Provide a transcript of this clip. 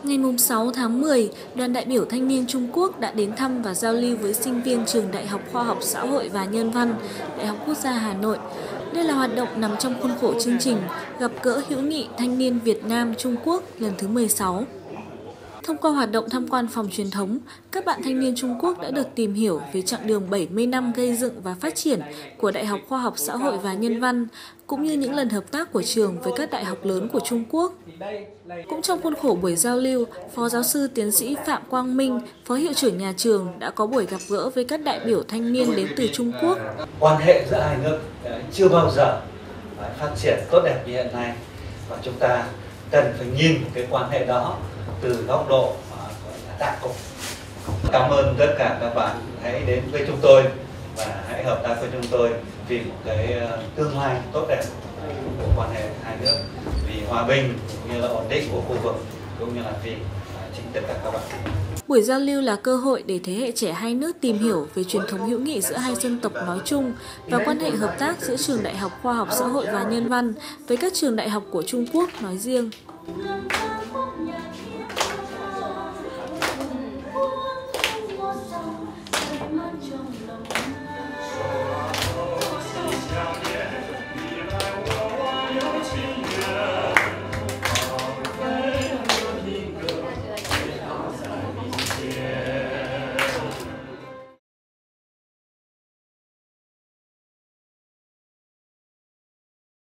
Ngày 6 tháng 10, đoàn đại biểu thanh niên Trung Quốc đã đến thăm và giao lưu với sinh viên trường Đại học Khoa học Xã hội và Nhân văn, Đại học Quốc gia Hà Nội. Đây là hoạt động nằm trong khuôn khổ chương trình Gặp gỡ hữu nghị thanh niên Việt Nam Trung Quốc lần thứ 16. Thông qua hoạt động tham quan phòng truyền thống, các bạn thanh niên Trung Quốc đã được tìm hiểu về chặng đường 70 năm gây dựng và phát triển của Đại học Khoa học Xã hội và Nhân văn, cũng như những lần hợp tác của trường với các đại học lớn của Trung Quốc. Cũng trong khuôn khổ buổi giao lưu, Phó giáo sư tiến sĩ Phạm Quang Minh, Phó hiệu trưởng nhà trường đã có buổi gặp gỡ với các đại biểu thanh niên đến từ Trung Quốc. Quan hệ giữa hai nước chưa bao giờ phát triển tốt đẹp như hiện nay, và chúng ta cần phải nhìn cái quan hệ đó từ góc độ đại cục. Cảm ơn tất cả các bạn hãy đến với chúng tôi và hãy hợp tác với chúng tôi vì một cái tương lai tốt đẹp của quan hệ hai nước, vì hòa bình cũng như là ổn định của khu vực, cũng như là vì chính tất cả các bạn. Buổi giao lưu là cơ hội để thế hệ trẻ hai nước tìm hiểu về truyền thống hữu nghị giữa hai dân tộc nói chung và quan hệ hợp tác giữa trường Đại học Khoa học Xã hội và Nhân văn với các trường đại học của Trung Quốc nói riêng.